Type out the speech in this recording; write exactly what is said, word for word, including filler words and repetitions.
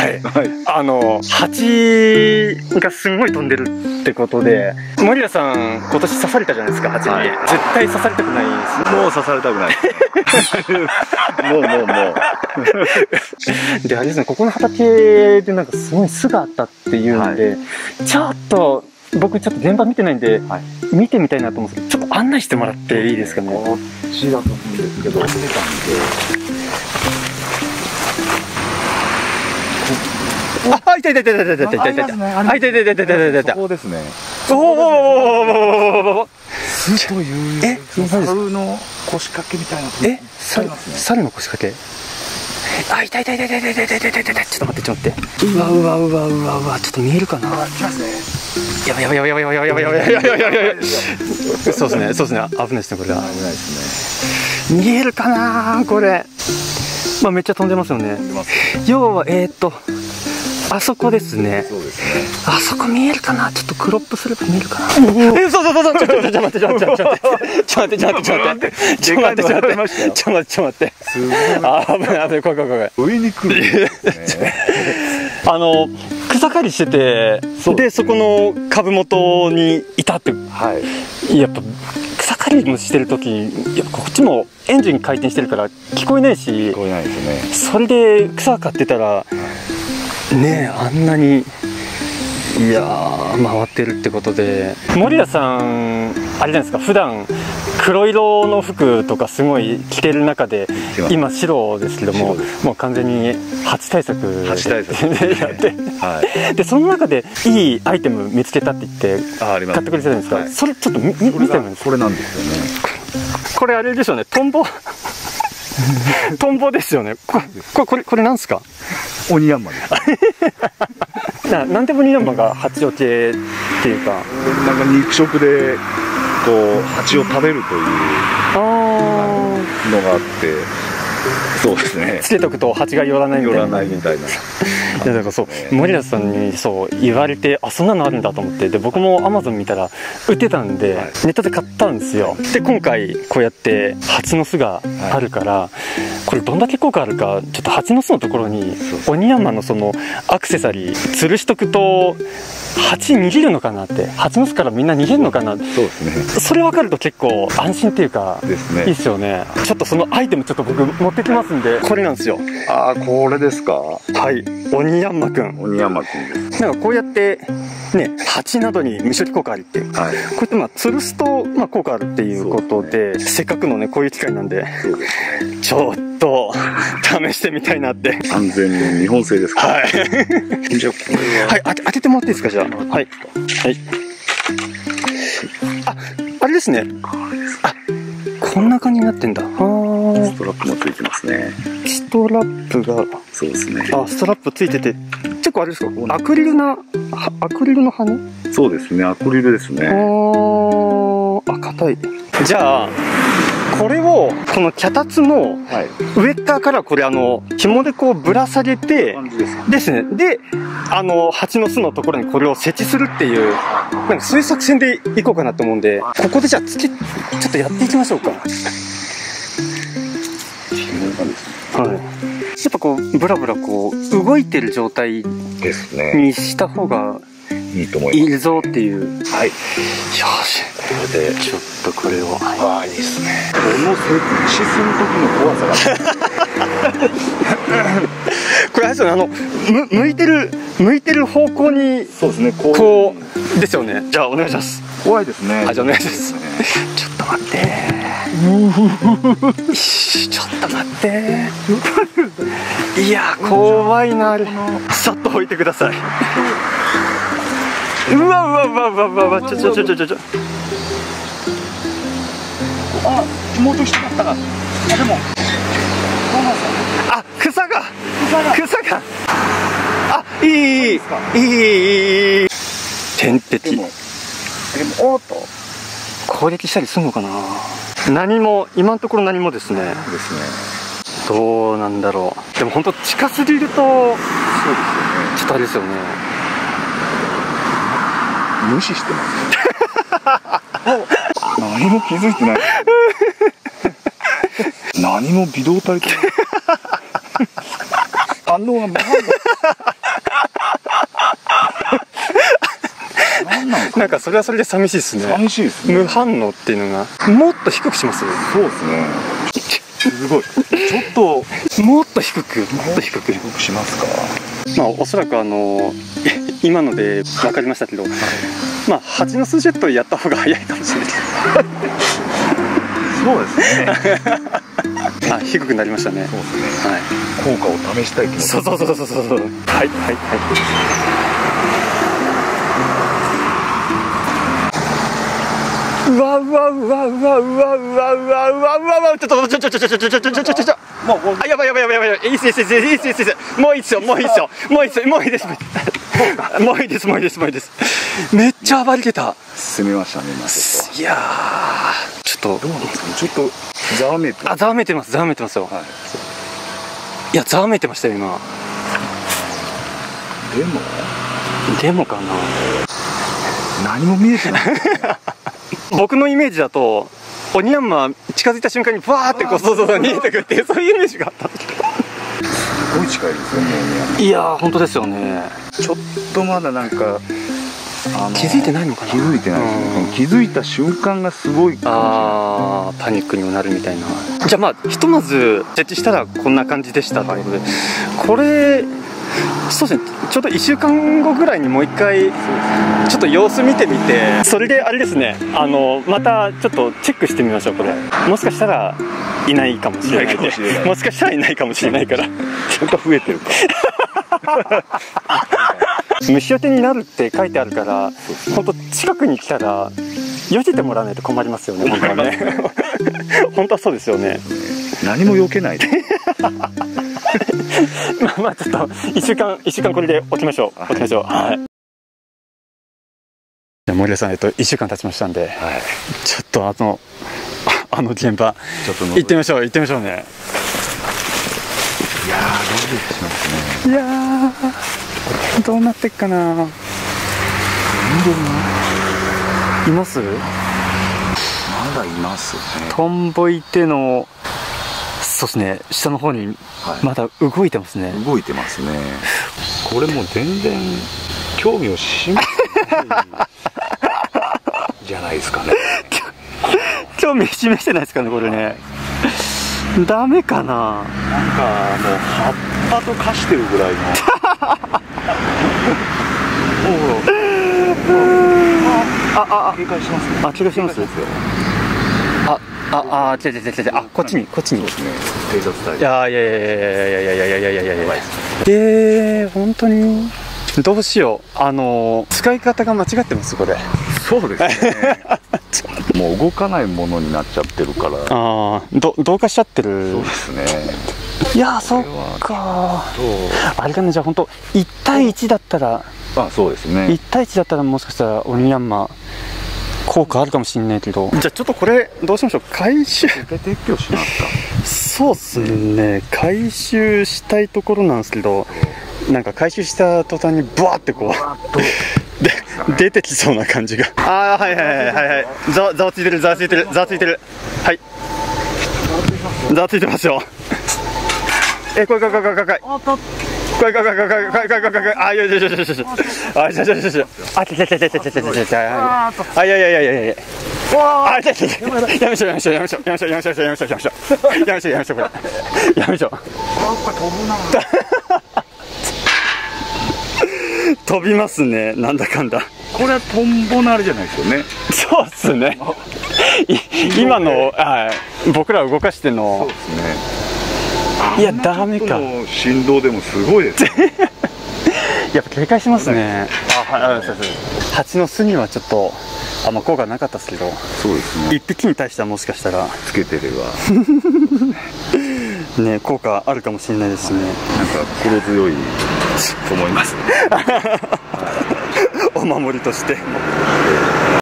はい、あの蜂がすごい飛んでるってことで、森田さん今年刺されたじゃないですか、蜂に。はい、絶対刺されたくないです。 もう刺されたくないもうもうもうで、あれですね、ここの畑でなんかすごい巣があったっていうんで、はい、ちょっと僕ちょっと現場見てないんで、はい、見てみたいなと思うんですけど、ちょっと案内してもらっていいですかね。 こっちだと思うんですけど、見てたんで。 あ、いたいたいたいたいたいたいたいたいたいたいたいたいたいた。 ここですね。 おおおおおお。 巣という。え、猿の腰掛けみたいな。 え、猿猿の腰掛け。あ、いたいたいたいたいたいたいたいたいたいた。ちょっと待ってちょっと待って。うわうわうわうわうわ、ちょっと見えるかな。やばいやばいやばいやばいやばいやばいやばいやばいやばいやばいやばい。そうですね、そうですね、危ないですねこれは。 危ないですね。 見えるかなこれ。まあめっちゃ飛んでますよね。要はえっと。あそこですね。そうですね。あそこ見えるかな。ちょっとクロップすれば見えるかな。え、そうそうそうそう。ちょっとちょっと待ってちょっと待ってちょっと待ってちょっと待ってちょっと待ってちょっと待ってちょっと待ってちょっと待ってちょっと待ってちょっと待って。すごい。あ、危ない危ない、怖い怖い怖い。 上に来る。 あの草刈りしてて、でそこの株元にいたって。はい。やっぱ草刈りもしてる時、やっぱこっちもエンジン回転してるから聞こえないし。聞こえないですね。それで草刈ってたら。ねえ、あんなにいやー回ってるってことで、森田さんあれじゃないですか、普段黒色の服とかすごい着てる中で、今白ですけども、もう完全に蜂対策でやって、でその中でいいアイテム見つけたって言って買ってくれてるんですか。それちょっと見てもらえますか。 これなんですよね。 これあれでしょうね、トンボトンボですよね。これこれこれなんですか。 鬼ヤンマですな、なんでも鬼ヤンマが蜂よけっていうか、 なんか肉食でこう蜂を食べるというのがあって、そうですね。 つけとくと蜂が寄らないみたいな。 寄らないみたいな。 いやだからそう、森田さんにそう言われて、あ、そんなのあるんだと思って、で僕もアマゾン見たら売ってたんで、はい、ネットで買ったんですよ。で今回こうやって蜂の巣があるから、はい、これどんだけ効果あるか、ちょっと蜂の巣のところに鬼山のそのアクセサリー吊るしとくと蜂逃げるのかなって、蜂の巣からみんな逃げるのかな。そうですね。それ分かると結構安心っていうか、ですね、いいっすよね。ちょっとそのアイテムちょっと僕持ってきますんで、これなんですよ。 ああ、これですか。 はい、鬼ヤンマくん。 鬼ヤンマくんです。 なんかこうやってね、蜂などに未処理効果ありって、はい、こうやってまあ吊るすとまあ効果あるっていうことで、でね、せっかくのねこういう機会なんで、そうですね、ちょっと試してみたいなって。 安全の日本製ですか。はい。じゃあこれは、 はい、あ開けてもらっていいですか、じゃあ。はい。はい。あ、あれですね。あ、こんな感じになってんだ。はあ。ストラップもついてますね。 ストラップが。そうですね。あ、ストラップついてて、結構あれですか。アクリルな、アクリルの羽。 そうですね。アクリルですね。 ああ、硬い。じゃあ。これをこの脚立の上側からこれあの紐でこうぶら下げてですね、であの蜂の巣のところにこれを設置するっていう、なんかそういう作戦でいこうかなと思うんで、ここでじゃあつけちょっとやっていきましょうか。はい、やっぱこうブラブラこう動いてる状態にした方がいいと思います。いいぞっていう。はい。よし。これでちょっとこれを。わあ、いいですね。 この設置する時の怖さが。 これあれですよね。あのむ向いてる向いてる方向に。そうですね。こう。こうですよね。じゃあお願いします。 怖いですね。 はい、じゃあお願いします。ちょっと待って。ちょっと待って。いや怖いなあれ。さっと置いてください。うわうわうわうわうわうわ、ちょちょちょちょちょちょ。 あ、妹一緒だったな。あ、でも。 あ、草が。草が。あ、いいいいいいいい。天敵。でも、おっと。攻撃したりするのかな。何も、今のところ何もですね。ですね。どうなんだろう。でも本当近すぎると。そうですよね。ちょっとあれですよね。 無視してますね。何も気づいてない。何も微動たりと。あん応が無反応。なんなんなんかそれはそれで寂しいですね。 寂しいですね。 無反応っていうのがもっと低くします。 そうですね。すごい。ちょっともっと低く、もっと低く。 低くしますか。 まあおそらくあの今ので分かりましたけど、まあはちの数ジェットやった方が早いかもしれない。 そうですね。 あ、低くなりましたね。 そうですね。 はい。 効果を試したい気持ち。 そうそうそうそうそうそう。はいはいはい。うわうわうわうわうわうわうわうわうわうわ、ちょっとちょちょちょちょちょちょちょちょちょちょちょ、もうあ、やばいやばいやばいやばい、いいっすいいっすいいっすいいっすいいっす、もういいっすよ、もういいっすよ、もういいっす、もういいです、もういいです、もういいです、もういいです。めっちゃ暴れてた。 進めましたね、今ちょっと。 いやー、ちょっとどうなんですかね、ちょっとざわめいて。 あ、ざわめいてます、ざわめいてますよ。 はい。 いや、ざわめいてましたよ今。 でもでもかな。 何も見えてない。 僕のイメージだとオニヤンマ近づいた瞬間にバーってこうそうそうそう見えてくるっていう、そういうイメージがあったんですけど。 すごい近いですよね、 いやー本当ですよね。 ちょっとまだなんかあの気づいてないのかな。 気づいてないですね。気づいた瞬間がすごいかもしれない。 あーパニックにもなるみたいな。じゃあまあひとまず設置したらこんな感じでしたということで、これそうですね、ちょうどいっしゅうかんごぐらいにもう一回ちょっと様子見てみて、それであれですね、あのまたちょっとチェックしてみましょう。これもしかしたらいないかもしれない、もしかしたらいないかもしれないから、 それが増えてるか虫よけになるって書いてあるから、本当近くに来たらよけてもらわないと困りますよね、本当はね。本当はそうですよね。 何も避けないで。 まあまあちょっといっしゅうかんいっしゅうかんこれで置きましょう、置きましょう。はい。じゃあ森田さん、えっといっしゅうかん経ちましたんで、はい、ちょっとあのあの現場ちょっと行ってみましょう、行ってみましょうね。 いやードキドキしますね。 いやーどうなってっかな。います？ まだいますね。 トンボいての、そうですね、下の方にまだ動いてますね、 はい、動いてますね。これもう全然興味を示してないじゃないですかね。 興味示してないですかね、これね。ダメかな。 なんかもう葉っぱと化してるぐらいの。 あああ、 警戒しますね。 あ、警戒します。あああ、違う違う違う違う、あ、こっちにこっちに。 そうですね。偵察隊。 いやいやいやいやいやいやいやいやいやいやいやいや。えー、本当にどうしよう。あの使い方が間違ってます、これ。 そうですね。もう動かないものになっちゃってるから。 ああ、ど同化しちゃってる。 そうですね。 いやー、そっかー。あれかね、じゃあ本当いち対いちだったら、 あ、そうですね。 いち対いちだったらもしかしたらオニヤンマ効果あるかもしれないけど、じゃあちょっとこれどうしましょう。回収撤去しますか。 そうっすね、回収したいところなんですけど、なんか回収した途端にブワーってこうで出てきそうな感じが。ああ、はいはいはいはいはい、ざざわついてるざわついてるざわついてる、はい、ざわついてますよ。え、これこれこれこれこれこれこれこれこれこれこれこれこれこれ、あ、よしよしよしよしよし、あ、よしよしよしよし、あ、来た来た来た来た来た来た来た、あ、いやいやいやいやいや、あ、来た来た、やめましょうやめましょうやめましょうやめましょうやめましょうやめましょうやめましょうやめましょうやめましょうこれやめましょう。これ飛ぶな。飛びますね、なんだかんだ。 これはトンボのあれじゃないですよね。 そうっすね。今の、はい、僕ら動かしての。 そうですね。 いや、ダメか。 振動でもすごいです。 やっぱ警戒しますね。あ、はい、そうそう。蜂の巣にはちょっとあんま効果なかったですけど。そうですね。一匹に対してはもしかしたらつけてればね、効果あるかもしれないですね。 なんか心強いと思います。 お守りとして。